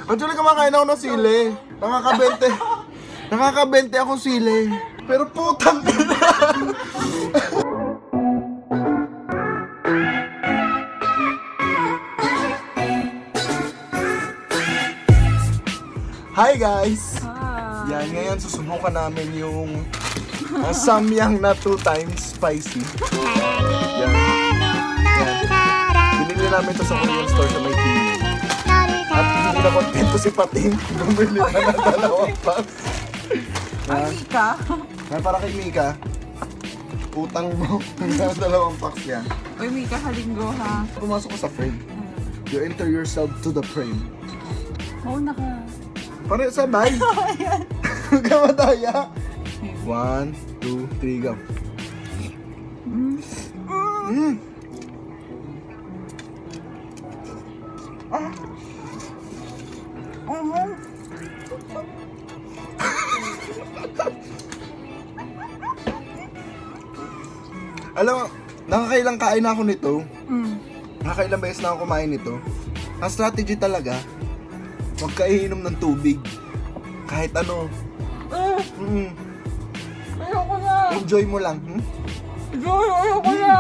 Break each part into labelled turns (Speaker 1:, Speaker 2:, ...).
Speaker 1: Actually, kumakain ako ng sili. Nakaka-20 akong sili. Pero putang ina. Hi guys!
Speaker 2: Hi.
Speaker 1: Yan, ngayon susubukan namin yung samyang na 2 times spicy. Yan. Binili namin ito sa Korean store sa may TV. At hindi na kontento si Pating. Bumili na ng 2 packs.
Speaker 2: Ay, Mika.
Speaker 1: Para kay Mika. Utang mo. Ng 2 packs yan.
Speaker 2: Uy, Mika, halinggo ha.
Speaker 1: Pumasok ko sa frame. You enter yourself to the frame.
Speaker 2: Mauna ka.
Speaker 1: Pare, sabay. Huwag ka madaya. 1, 2, 3, go. Alam mo, nakakailang kain na ako nito. Nakakailang beses na ako kumain nito. Ang strategy talaga, huwag ka iinom ng tubig. Kahit ano.
Speaker 2: Ayoko na.
Speaker 1: Enjoy mo lang.
Speaker 2: Ayoko na.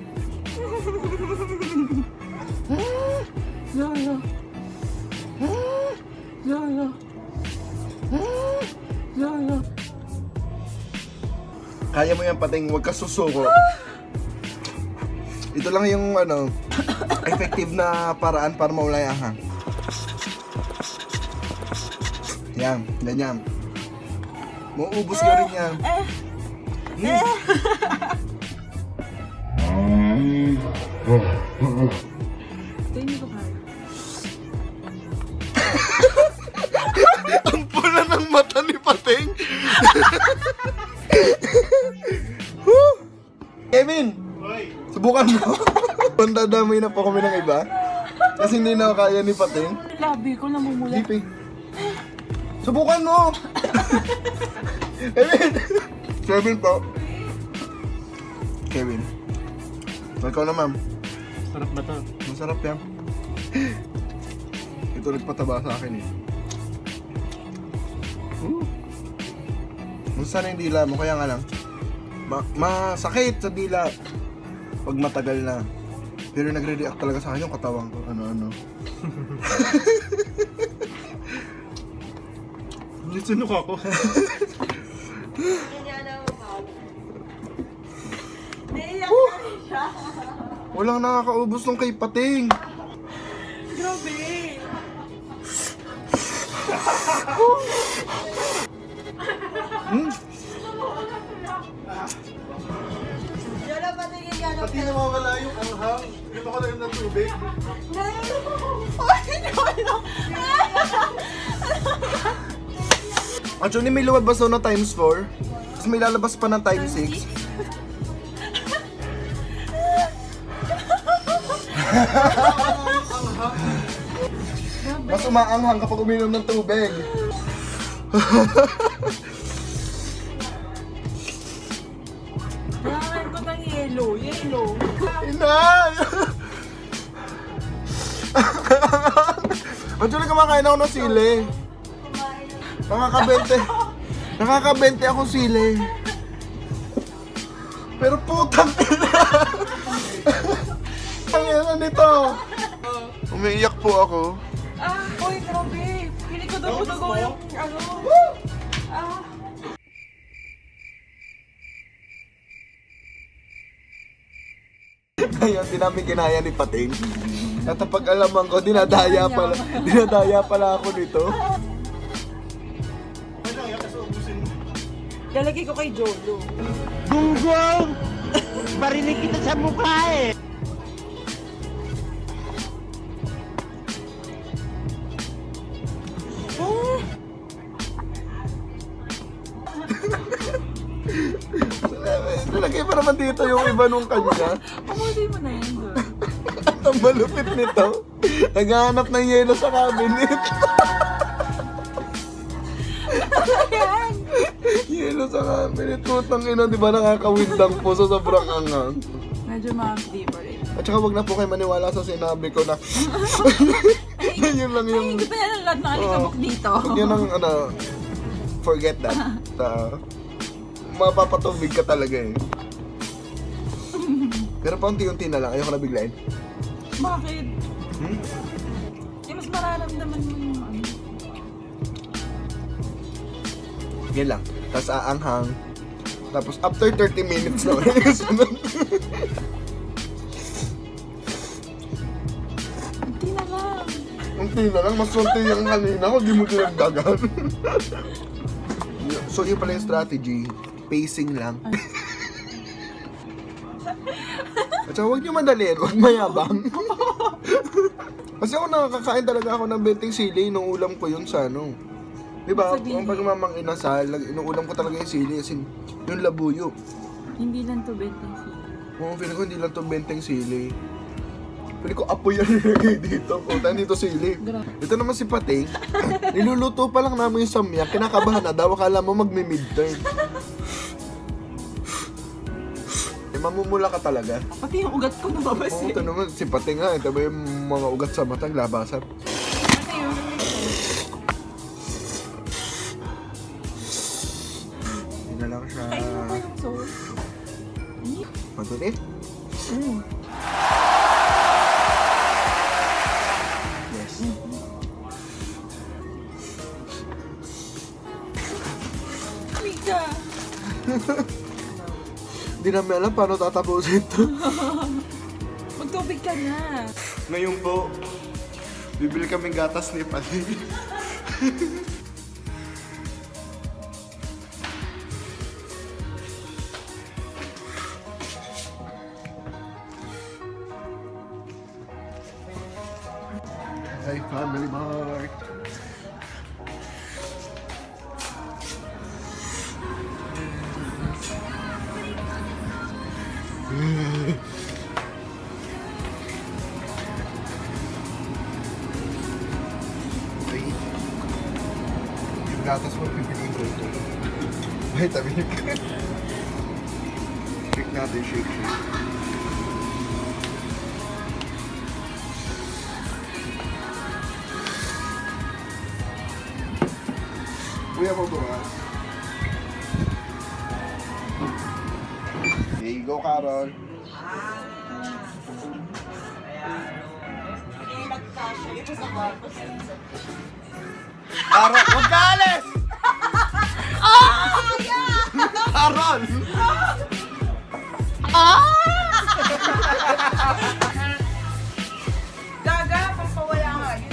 Speaker 1: Kaya mo yan, Pating, huwag ka susuko. Ito lang yung effective na paraan para mawala yung anghang. Yan, ganyan. Mauubos ka rin yan.
Speaker 2: Ito hindi ko kaya.
Speaker 1: Ang pula ng mata ni Pating. Kevin! Subukan mo. Pandadamay na po kami ng iba. Kasi hindi na kaya ni Pating.
Speaker 2: Labi ko namumula.
Speaker 1: Diping. Subukan mo! Kevin! Kevin po. Kevin. Ikaw na, ma'am.
Speaker 3: Sarap ba to?
Speaker 1: Masarap yan. Ito nagpataba sa akin eh. Gusto na yung dila mo, kaya nga lang masakit sa dila pag matagal na. Pero nagre-react talaga sa akin yung katawan ko. Ano-ano.
Speaker 3: Sinok ako.
Speaker 1: Walang nakakaubos nung kay Pating.
Speaker 2: Grabe.
Speaker 1: Pati nawawala yung anghang. Hindi mo ko na yung natubig. Actually, may lumabas daw na times 4. Tapos may lalabas pa ng times 6. Mas umaanghang kapag uminom ng tubig.
Speaker 2: Kailangan ko ng yellow.
Speaker 1: Inay! Actually, kumakain ako ng sili. Nakaka-20 akong sili. Pero putang ina. Ang ina nito. Umiiyak po ako.
Speaker 2: Uy, grabe. Hindi ko dugo yung
Speaker 1: Ayun, di namin kinaya ni Pating. At pag alaman ko, dinadaya pala ako nito.
Speaker 2: Lalagay ko kay Jolo.
Speaker 3: Gunggong! Barinig kita sa mukha eh!
Speaker 1: Nalagay pa naman dito yung iba nung kanya.
Speaker 2: Pamuli mo na yan doon.
Speaker 1: At ang malupit nito, naghahanap ng yelo sa cabinet.
Speaker 2: Ayan!
Speaker 1: Yelo sa cabinet. Putang ina, di ba nakakawindang po sa sobrang angang?
Speaker 2: Medyo ma-flavor eh.
Speaker 1: At saka wag na po kayo maniwala sa sinabi ko na Yun lang yung...
Speaker 2: Ay, gusto niya ng lahat nakalikabok dito.
Speaker 1: Yun ang ano... Forget that. Mapapatubig ka talaga eh. Pero paunti-unti na lang. Ayoko na biglain.
Speaker 2: Bakit? Mas mararamdaman mo yung ano.
Speaker 1: Yan lang. Tapos aanghang. Tapos after 30 minutes na ulit.
Speaker 2: Hindi na lang.
Speaker 1: Unti na lang. Mas unti yung kanina ko. Di mo dinagdagan. So yun pala yung strategy. Pacing lang. At saka huwag nyo madaliin. Huwag mayabang. Kasi ako nakakakain talaga ako ng 20 sili nung ulam ko yun sa ano. Diba? Kung pag mamang inasal, inuulam ko talaga yung sili. As in, yung labuyo.
Speaker 2: Hindi lang to 20 sili.
Speaker 1: Oo, feeling ko hindi lang to 20 sili. Feeling ko apoy yan nilagay dito. Punta dito sili. Ito naman si Pating. Niluluto pa lang namin yung samyak. Kinakabahan na daw. Akala mo magmi-midterm. Mamumula ka talaga.
Speaker 2: Pati yung ugat ko nababas
Speaker 1: Oo,
Speaker 2: eh.
Speaker 1: ito naman, si Pating nga. Ito ba yung mga ugat sa mata, labasan?
Speaker 2: Pati yung
Speaker 1: Hindi na lang siya.
Speaker 2: kain mo ba yung sauce?
Speaker 1: Matulit? Yes.
Speaker 2: Mika!
Speaker 1: Hindi namin alam paano tatapusin ito.
Speaker 2: Magtubig ka na.
Speaker 1: Ngayon po, bibili kaming gatas ni Pating. Hey, Family Mart! Okay. Yung gatas mo, pipiliin ko ito. Vitamin. Shake natin, shake. Kuya mo bukas. Okay, go Carol. Carol, huwag ka alis! Carol!
Speaker 2: Gaga, pampawala nga yun.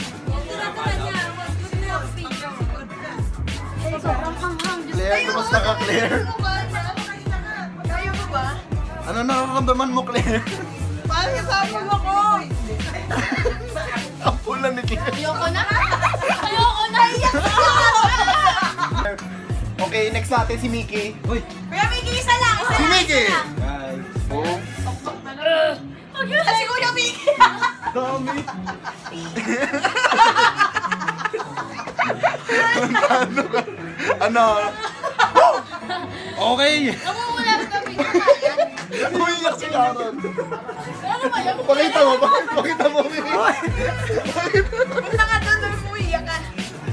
Speaker 4: Sobrang hanghang.
Speaker 1: Claire, kumusta ka, Claire?
Speaker 2: Kaya mo ba?
Speaker 1: Ano nakakamdaman mo, Claire?
Speaker 2: Parang kasama ako!
Speaker 1: Ang pula ni Claire.
Speaker 4: Ayoko na. Ayoko na.
Speaker 1: Okay, next natin si Mickey.
Speaker 4: Kuya Miki, isa lang. Isa
Speaker 1: Si
Speaker 4: lang.
Speaker 1: Mickey!
Speaker 4: Isa lang.
Speaker 1: Oh,
Speaker 4: Si Kuya Miki.
Speaker 1: dami. Ano? Okay!
Speaker 4: Namumula kami.
Speaker 1: Umiyak si Carol.
Speaker 4: Ano ba yan?
Speaker 1: Pakita mo, pakita mo.
Speaker 4: Punta ka doon, doon umiiyak ka.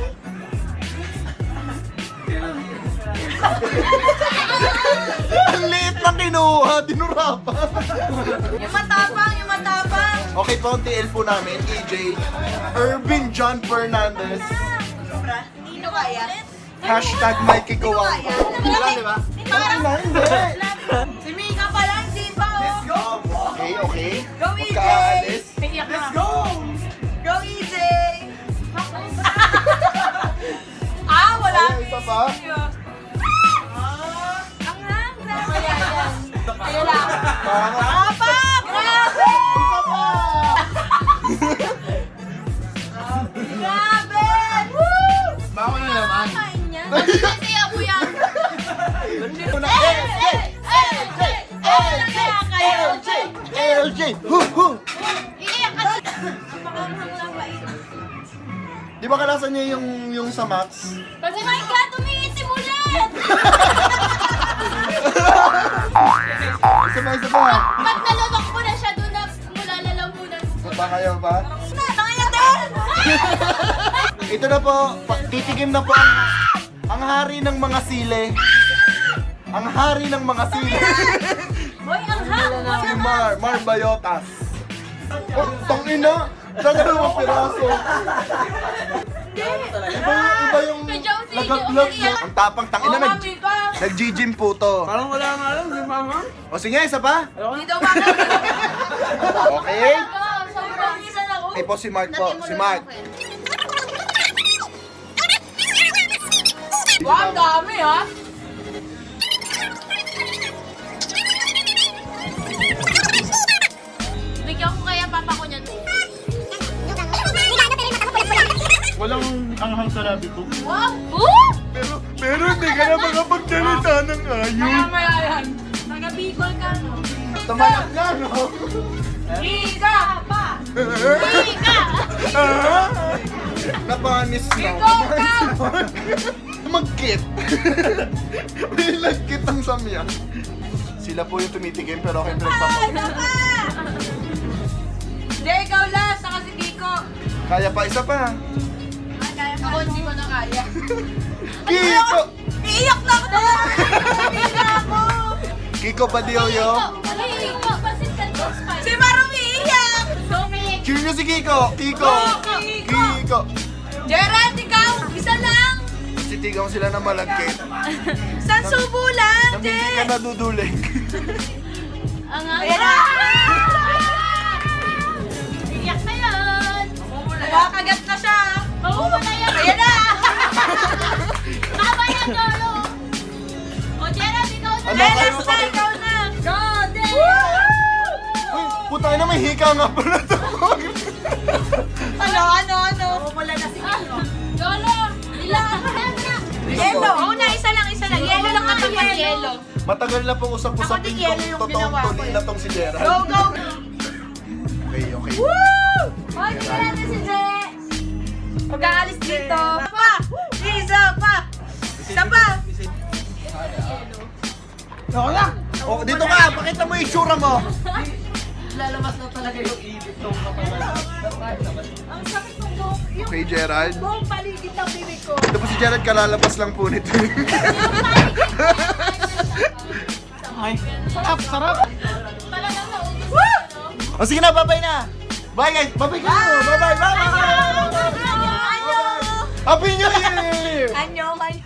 Speaker 1: Ang liit na kinuha, dinurapa.
Speaker 4: Yung matapang, yung matapang.
Speaker 1: Okay po, ang TL po namin, EJ, Irvin John Fernandez,
Speaker 4: Sobra. Hindi nyo kaya.
Speaker 1: hashtag Mikey
Speaker 4: Hindi nyo
Speaker 1: Gawang.
Speaker 4: kaya.
Speaker 1: Wala, di ba?
Speaker 4: Parang,
Speaker 1: Hindi.
Speaker 4: si Mika pa lang, di pa oh.
Speaker 1: Okay, okay.
Speaker 4: Go,
Speaker 1: Huwag
Speaker 4: EJ.
Speaker 1: ka aalis.
Speaker 2: Let's go!
Speaker 4: Go, EJ. Wala.
Speaker 1: Ayan, isa pa.
Speaker 4: Ang hang, grabe. Ayun lang.
Speaker 1: Tama.
Speaker 4: Apa, grabe.
Speaker 1: Isa pa.
Speaker 4: Grabe. Woo!
Speaker 1: Baka na naman.
Speaker 4: Kain niya. Nagsisayaw mo yan.
Speaker 1: LJ! Huh!
Speaker 4: Iiyak ka doon. Napakanghang lang ba ito?
Speaker 1: Di ba kalasan niya yung sa Max?
Speaker 4: Kasi my God, umiitim ulit!
Speaker 1: Isa pa.
Speaker 4: Ba't nalunok mo na siya doon na mula lalamunan?
Speaker 1: Ba kayo ba?
Speaker 4: Na, tangin na din!
Speaker 1: Ito na po, titigim na po ang hari ng mga sile. Ang hari ng mga sile.
Speaker 4: Boy, ang hang!
Speaker 1: Si Mar Bayotas. Oh, tangina! Sa dalawang piraso. Iba yung nag-vlog mo. Ang tapang tangina, nag-G-gym po to.
Speaker 3: Parang wala nga alam, di mama.
Speaker 1: O sige, isa pa.
Speaker 4: Dito ba?
Speaker 1: Okay.
Speaker 4: Sobrang isa na ako.
Speaker 1: Ito po si Mark po. Si Mark.
Speaker 2: Wow, ang dami ha.
Speaker 4: Bigyan ko kaya papa ko niyan.
Speaker 3: Walang anghang sa labi ko.
Speaker 4: Wow!
Speaker 1: Pero hindi ka na makapagsalita ng ayun.
Speaker 2: Mamaya yan.
Speaker 4: Taga-Bicol ka, no?
Speaker 1: Tumalak ka, no?
Speaker 2: Ika! Pa!
Speaker 4: Ika!
Speaker 1: Napanis na. Magkit. May nagkit ang samya. Sila po yung tumitigim pero okay pa po.
Speaker 2: Hindi, ikaw last. Saka si Kiko.
Speaker 1: Kaya pa, isa pa.
Speaker 2: Ako hindi ko na kaya.
Speaker 1: Kiko!
Speaker 4: Iiyak na ako! Iiyak na ako!
Speaker 1: Kiko Badioyo.
Speaker 4: Kiko!
Speaker 2: Si Marong iiyak!
Speaker 1: Cheer si Kiko. Kiko. Kiko.
Speaker 2: Gerald, ikaw! Isa lang!
Speaker 1: Sitigaw sila na malagkit.
Speaker 2: San subo lang,
Speaker 1: Nang hindi ka naduduling.
Speaker 4: Ang
Speaker 2: Ayan na!
Speaker 4: Iiyak na yan!
Speaker 2: Nakakagat na siya!
Speaker 4: Oo, na yan!
Speaker 2: Ayan na!
Speaker 4: Tama yan, Lolo! O, Gerald, ikaw na!
Speaker 1: Ano
Speaker 2: Ay,
Speaker 1: kayo?
Speaker 2: next na, ikaw na!
Speaker 4: Go, Dave!
Speaker 1: Uy, putay na may hika nga pala to.
Speaker 2: Ano? Wala na si Kiko.
Speaker 4: Lolo! Ilang!
Speaker 2: Yelo! Oo na, isa lang. Yelo lang kapag yung yelo.
Speaker 1: Matagal na pong usap-usapin
Speaker 2: Ako din yelo yung
Speaker 1: totoong
Speaker 2: ginawa ko
Speaker 1: tuli
Speaker 2: eh.
Speaker 1: na tong si Gerald.
Speaker 2: Go, go!
Speaker 1: Okay.
Speaker 4: Hoy, tingnan natin si Je!
Speaker 2: Mag-aalis dito. Isa pa! Isa pa!
Speaker 3: Ako lang!
Speaker 1: Oh, dito ka, pakita mo yung itsura mo.
Speaker 3: Lalabas na talaga yung ibig ng katawan.
Speaker 2: Ang sakit ng buhok.
Speaker 1: Okay, Gerald.
Speaker 2: Buong paligid ng bibig ko.
Speaker 1: Ito po si Gerald, kalalabas lang po nito.
Speaker 3: Ay, sarap!
Speaker 4: Talagang naubos.
Speaker 1: O sige na, bye-bye na. Bye guys, bye-bye kayo. Bye-bye.
Speaker 2: Anyo!
Speaker 1: Happy New Year!
Speaker 2: Anyo!